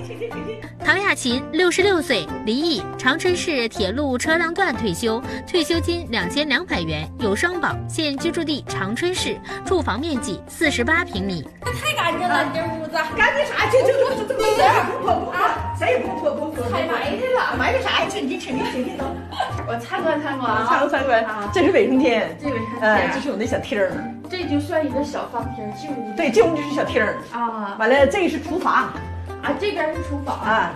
陶亚琴66岁，离异，长春市铁路车辆段退休，退休金2200元，有双保，现居住地长春市，住房面积48平米。 太干净了，你这屋子干净啥？就没事不啊，谁也不采埋汰了， 埋汰啥呀？请进都。 我参观啊， 参观。这是卫生间， 这卫生间， 这是我那小厅儿。 这就算一个小方厅，进屋。 对，进屋就是小厅儿啊。 完了，这个是厨房。 啊，这边是厨房啊，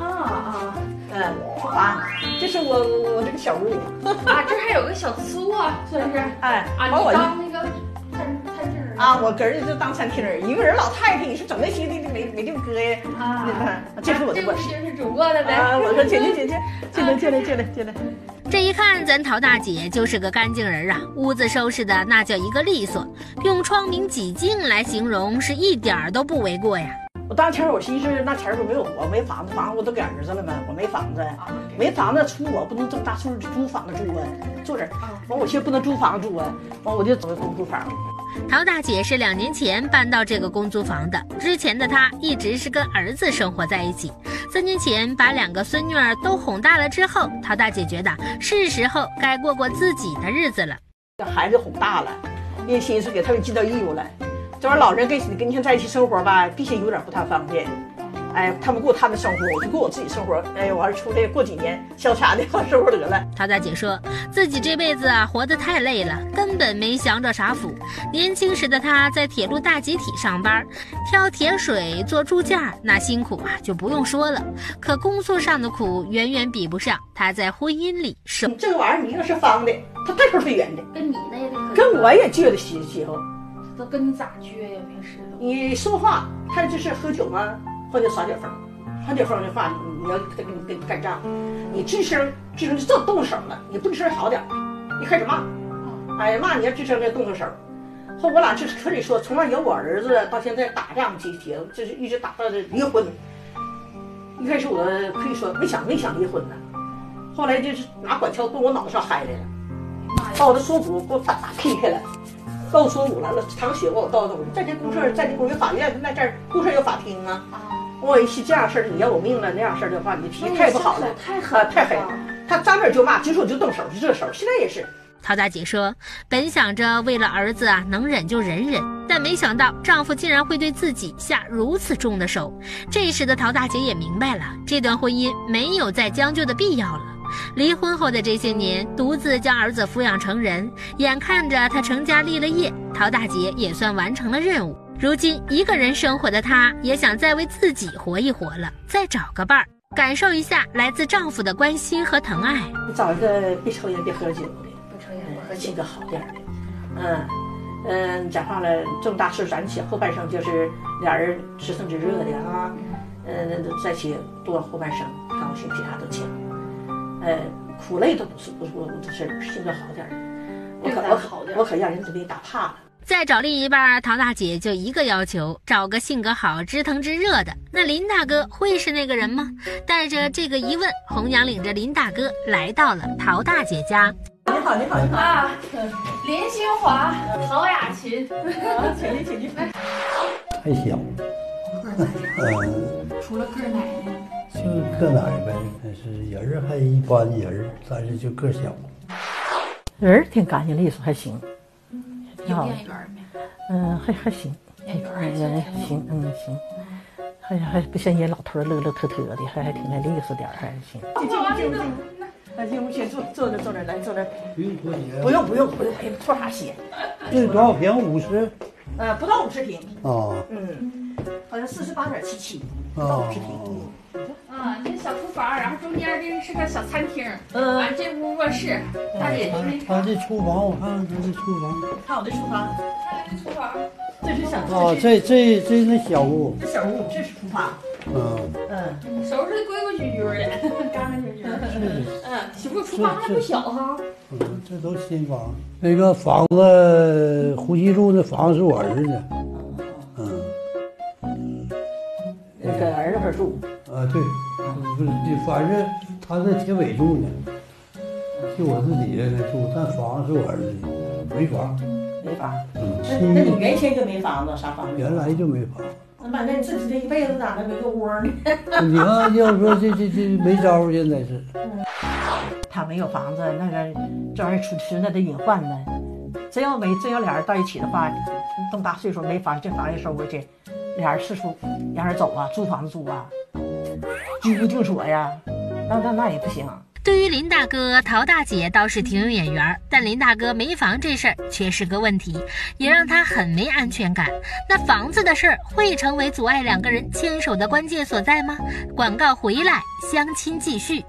厨房，这是我这个小屋啊，这还有个小次卧，算是哎啊，你当那个餐厅啊，我搁这就当餐厅，一个人老太太，你说整那些的没地方搁呀啊， 这是我的卧室， 这是主卧了呗啊，我说进来。 这一看，咱陶大姐就是个干净人啊，屋子收拾的那叫一个利索，用窗明几净来形容是一点都不为过呀。 我当前我寻思那前我没有，我没房子我都给儿子了嘛，我没房子，没房子出我不能这么大岁数租房子住啊，住这儿，完我现在不能租房住啊，完我就走公租房。 陶大姐是2年前搬到这个公租房的，之前的她一直是跟儿子生活在一起。3年前把2个孙女儿都哄大了之后，陶大姐觉得是时候该过自己的日子了。 这孩子哄大了，因为心思给他们尽到义务了。这玩意儿老人跟你在一起生活吧，必须有点不太方便。哎，他们过他们生活，我就过我自己生活。哎，我还是出来过几年潇洒的生活得了。 陶大姐说自己这辈子活得太累了，根本没享着啥福。年轻时的她在铁路大集体上班，挑铁水做铸件，那辛苦啊就不用说了。可工作上的苦远远比不上她在婚姻里受。 这个玩意儿你那是方的，它对头是圆的， 跟你那个跟我也倔的稀乎。 都跟你咋撅呀？平时你说话，他就是喝酒吗？或者耍点风，耍点风的话，你要跟你干仗，你吱声就这动手了，你不吱声好点，你开始骂，哎呀骂你要吱声就动手。后我俩就是可以说，从那有我儿子到现在打仗集体，就是一直打到离婚。一开始我可以说没想离婚呢，后来就是拿管锹奔我脑袋上嗨来了，把我的锁骨给我打劈开了。告诉我了，淌血我叨叨，在这公社，在这公有法院，那这儿公社有法庭啊。我一是这样事儿，你要我命了，那样事儿的话，你脾气太不好了，太狠。他张嘴就骂，直说就动手，就这手。现在也是。 陶大姐说，本想着为了儿子啊，能忍就忍忍，但没想到丈夫竟然会对自己下如此重的手。这时的陶大姐也明白了，这段婚姻没有再将就的必要了。离婚后的这些年，独自将儿子抚养成人，眼看着他成家立了业，陶大姐也算完成了任务。如今一个人生活的她，也想再为自己活一活了，再找个伴儿，感受一下来自丈夫的关心和疼爱。 你找一个别抽烟别喝酒的， 不抽烟不喝酒， 性格好点的。讲话了，这么大岁数咱起后半生就是俩人知生知热的啊。在一起多后半生，高兴其他都强。苦累都不是性格好点的，我可让人给打怕了。 再找另一半，陶大姐就一个要求，找个性格好、知疼知热的。那林大哥会是那个人吗？带着这个疑问，红娘领着林大哥来到了陶大姐家。 你好啊，林新华，陶雅琴， 请进。 还小， 除了个奶呢？ 就个奶呗，但是人还一般人，但是就个小。 人挺干净利索，还行。 挺好。眼缘没？ 还行。 眼缘行，行。还不像人老头乐乐特特的，还挺利索点，还行。进屋先坐着来坐着。 不用脱鞋。 不用，脱啥鞋？ 这多少平？50？ 不到50平。 哦。 好像48.77。不到50平。 这小厨房，然后中间这是个小餐厅，完这屋卧室，大姐他这厨房，我看看他这厨房， 看我的厨房， 看这厨房， 这是小这那小屋， 这小屋，这是厨房， 收拾的规规矩矩的，干干净净的，媳妇厨房还不小哈， 这都新房，那个房子胡西路那房子是我儿子的， 跟儿子那住。 对，不是，反正他在铁尾住呢，就我自己在那住，但房是我儿子的，没房。 那你原先就没房子，啥房子？ 原来就没房， 反正自己这一辈子咋的没个窝呢？ 你看，要说这没招，现在是。 他没有房子，那个这玩意儿出去那得隐患呢。真要俩人到一起的话，这么大岁数没房，这房也收回去，俩人四处让人走啊，租房子住啊，居无定所呀，那也不行。 对于林大哥，陶大姐倒是挺有眼缘，但林大哥没房这事儿却是个问题，也让他很没安全感。那房子的事儿会成为阻碍两个人牵手的关键所在吗？广告回来，相亲继续。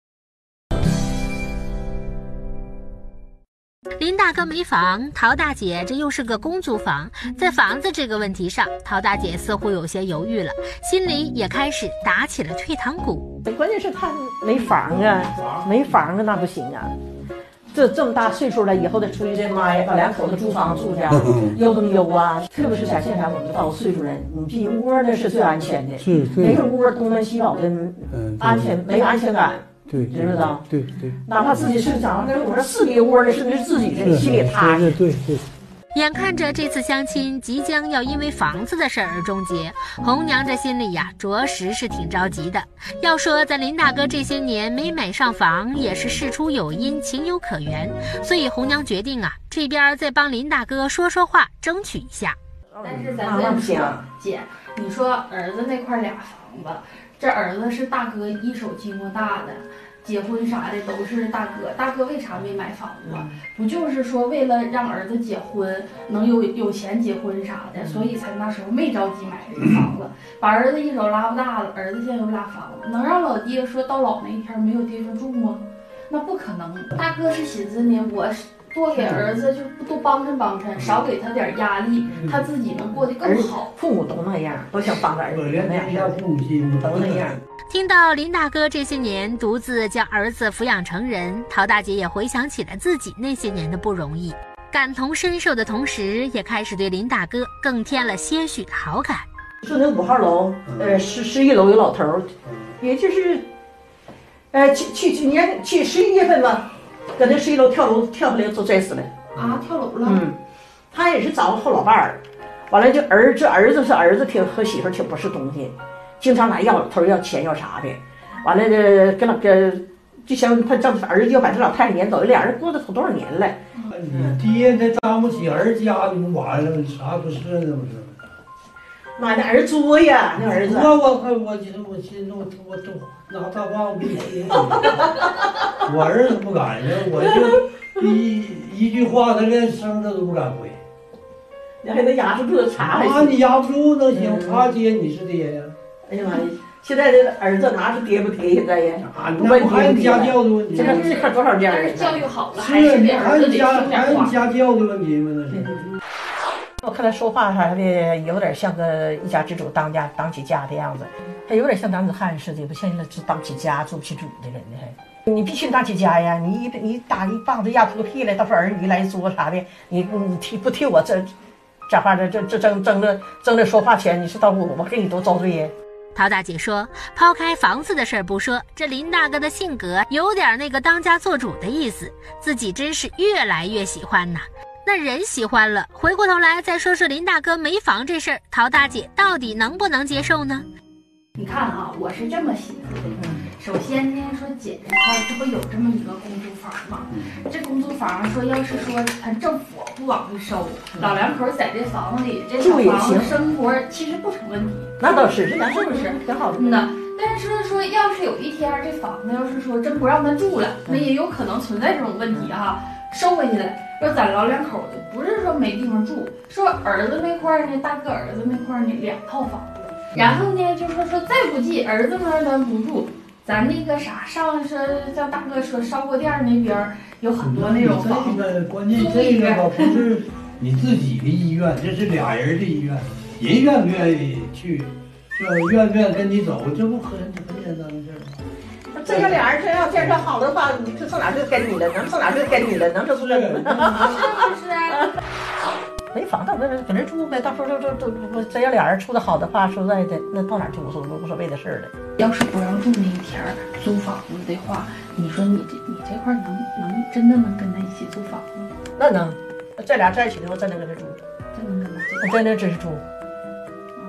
林大哥没房，陶大姐这又是个公租房，在房子这个问题上，陶大姐似乎有些犹豫了，心里也开始打起了退堂鼓。 关键是他没房啊，没房啊那不行啊。这么大岁数了，以后得出去这妈呀，把两口子租房住去，悠不悠啊？特别是像现在我们到岁数人，你这一窝那是最安全的， 是没个窝东门西跑的，安全没安全感。 对， 知不知道？ 对， 哪怕自己是长那我说四个窝的，是不是自己的心里踏实？ 对。 眼看着这次相亲即将要因为房子的事儿而终结，红娘这心里呀，着实是挺着急的。要说在林大哥这些年没买上房，也是事出有因，情有可原。所以红娘决定啊，这边再帮林大哥说说话，争取一下。 但是咱这么说，姐，你说儿子那块俩房子，这儿子是大哥一手经过大的。结婚啥的都是大哥为啥没买房子？不就是说为了让儿子结婚能有钱结婚啥的，所以才那时候没着急买这个房子，把儿子一手拉不大了。儿子现在有俩房子，能让老爹说到老那一天没有地方住吗？那不可能。大哥是寻思呢，我多给儿子就多帮衬，少给他点压力，他自己能过得更好。 父母都那样，都想帮儿子那样， 父母亲都那样。 听到林大哥这些年独自将儿子抚养成人，陶大姐也回想起了自己那些年的不容易，感同身受的同时，也开始对林大哥更添了些许的好感。 说那5号楼，11楼有老头，也就是去年去11月份吧，搁那11楼跳下来就摔死了啊，跳楼了。 他也是找个后老伴儿，完了就儿子挺和媳妇挺不是东西。经常来要老头要钱要啥的，完了跟那个就像他这儿子要把这老太太撵走，俩人过了多少年了。 你爹那当不起儿家，你不完了吗？你啥不是呢？不是？ 妈，那儿子作呀，那儿子。 我心中我都拿大棒子踢你。我儿子不敢呀，我就一句话他连声他都不敢回。 你还能压不住查？ 你压不住能行？他爹你是爹呀？ 哎呀妈呀！现在这儿子哪是爹不爹？现在呀， 不问还家教的问题。 这块多少家人？教育好了， 还是儿子得听点话。 家教的问题吗？那是。 我看他说话啥的，有点像个一家之主当起家的样子，还有点像男子汉似的，不像那当起家做不起主的人呢。还你必须当起家呀！你打一棒子压出个屁来，到时候儿女来作啥的，你不替我这话这争着说话钱，你是到我给你多遭罪呀！ 陶大姐说，抛开房子的事儿不说，这林大哥的性格有点那个当家做主的意思，自己真是越来越喜欢呐。那人喜欢了，回过头来再说说林大哥没房这事儿，陶大姐到底能不能接受呢？ 你看啊，我是这么寻思的。首先呢，说姐这块这不有这么一个公租房吗？这公租房说要是说咱政府不往回收，老两口在这房子里，这小房子生活其实不成问题。 那倒是，这是不是挺好的？ 但是说要是有一天这房子要是说真不让他住了，那也有可能存在这种问题哈。收回去了，说咱老两口子不是说没地方住，说儿子那块呢，大哥儿子那块呢2套房子，然后呢就说再不济儿子那咱不住。咱那个啥上说像大哥说烧锅店那边有很多那种房子， 关键这个吧不是你自己的意愿，这是俩人的意愿，人愿不愿意去，愿不愿跟你走，这不很简单的事儿吗？ 这要俩人要建设好的话，你这上哪就跟你了，能上哪就跟你了，能这不是？是不是？没房子，搁那住呗。到时候都真要俩人处的好的话，说实在的，那到哪就无所谓的事儿了。 要是不让住那一天租房子的话，你说你这块能真的能跟他一起租房子？ 那能，这俩在一起的话，真能跟他住， 真能跟他住， 真的真是住。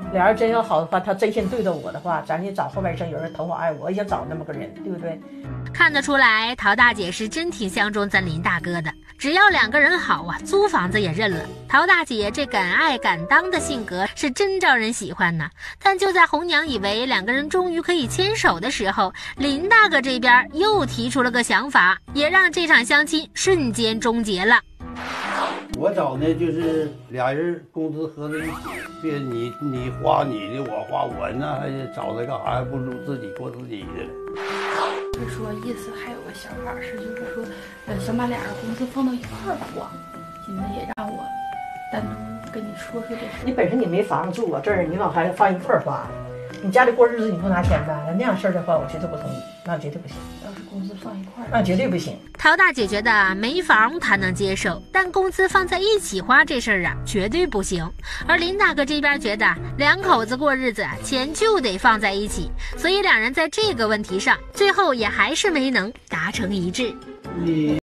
俩人真要好的话，他真心对待我的话，咱就找后半生有人疼我爱我，也想找那么个人，对不对？ 看得出来，陶大姐是真挺相中咱林大哥的。只要两个人好啊，租房子也认了。陶大姐这敢爱敢当的性格是真招人喜欢呢。但就在红娘以为两个人终于可以牵手的时候，林大哥这边又提出了个想法，也让这场相亲瞬间终结了。 我找呢就是俩人工资合在一起，别你花你的，我花我，那还找他干啥？还不如自己过自己的了。 就是说意思还有个想法是，就是说，想把俩人工资放到一块儿花，现在也让我单独跟你说这事。 你本身你没房子住我这儿，你往还放一块儿花，你家里过日子你不拿钱办，那样事儿的话，我绝对不同意，那绝对不行。 要是工资放一块儿， 那绝对不行。 陶大姐觉得没房她能接受，但工资放在一起花这事儿啊，绝对不行。而林大哥这边觉得两口子过日子钱就得放在一起，所以两人在这个问题上最后也还是没能达成一致。 你